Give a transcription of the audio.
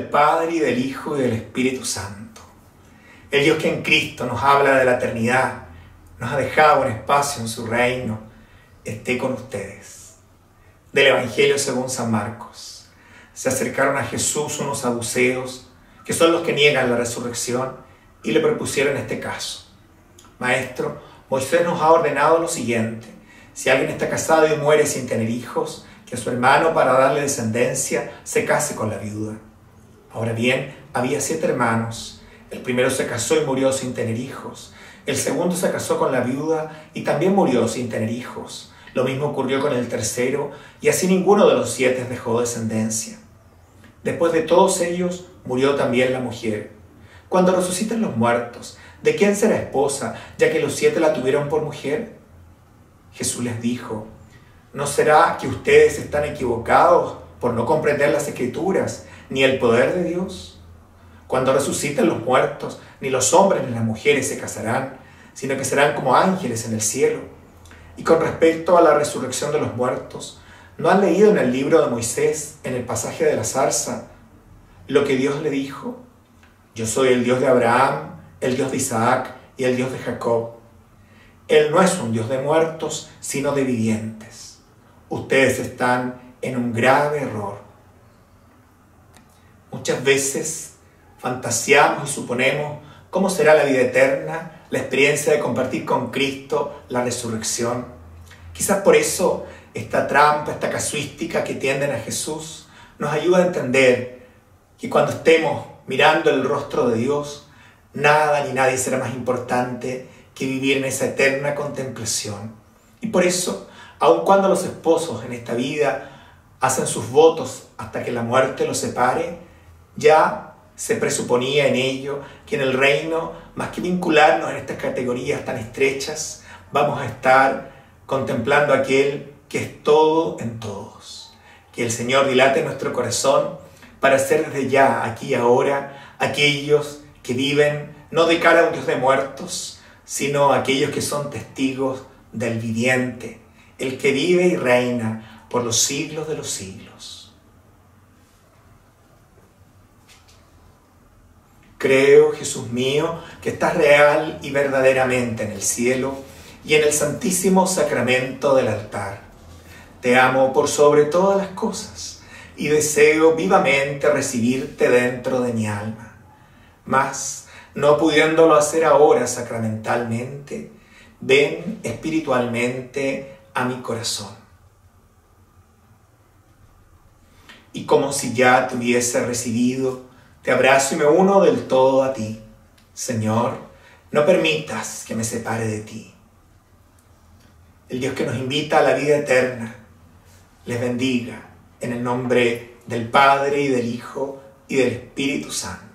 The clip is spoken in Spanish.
del Padre, y del Hijo, y del Espíritu Santo. El Dios que en Cristo nos habla de la eternidad, nos ha dejado un espacio en su reino, esté con ustedes. Del Evangelio según San Marcos. Se acercaron a Jesús unos saduceos, que son los que niegan la resurrección, y le propusieron este caso. Maestro, Moisés nos ha ordenado lo siguiente: si alguien está casado y muere sin tener hijos, que su hermano, para darle descendencia, se case con la viuda. Ahora bien, había 7 hermanos. El primero se casó y murió sin tener hijos. El segundo se casó con la viuda y también murió sin tener hijos. Lo mismo ocurrió con el tercero, y así ninguno de los 7 dejó descendencia. Después de todos ellos, murió también la mujer. Cuando resuciten los muertos, ¿de quién será esposa, ya que los 7 la tuvieron por mujer? Jesús les dijo: ¿no será que ustedes están equivocados por no comprender las Escrituras ni el poder de Dios? Cuando resuciten los muertos, ni los hombres ni las mujeres se casarán, sino que serán como ángeles en el cielo. Y con respecto a la resurrección de los muertos, ¿no han leído en el libro de Moisés, en el pasaje de la zarza, lo que Dios le dijo? Yo soy el Dios de Abraham, el Dios de Isaac y el Dios de Jacob. Él no es un Dios de muertos, sino de vivientes. Ustedes están en un grave error. Muchas veces fantaseamos y suponemos cómo será la vida eterna, la experiencia de compartir con Cristo la resurrección. Quizás por eso esta trampa, esta casuística que tienden a Jesús, nos ayuda a entender que cuando estemos mirando el rostro de Dios, nada ni nadie será más importante que vivir en esa eterna contemplación. Y por eso, aun cuando los esposos en esta vida hacen sus votos hasta que la muerte los separe, ya se presuponía en ello que en el reino, más que vincularnos en estas categorías tan estrechas, vamos a estar contemplando a aquel que es todo en todos. Que el Señor dilate nuestro corazón para ser desde ya, aquí y ahora, aquellos que viven no de cara a un Dios de muertos, sino aquellos que son testigos del viviente, el que vive y reina por los siglos de los siglos. Creo, Jesús mío, que estás real y verdaderamente en el cielo y en el santísimo sacramento del altar. Te amo por sobre todas las cosas y deseo vivamente recibirte dentro de mi alma. Mas, no pudiéndolo hacer ahora sacramentalmente, ven espiritualmente a mi corazón. Y como si ya te hubiese recibido, te abrazo y me uno del todo a ti. Señor, no permitas que me separe de ti. El Dios que nos invita a la vida eterna, les bendiga en el nombre del Padre y del Hijo y del Espíritu Santo.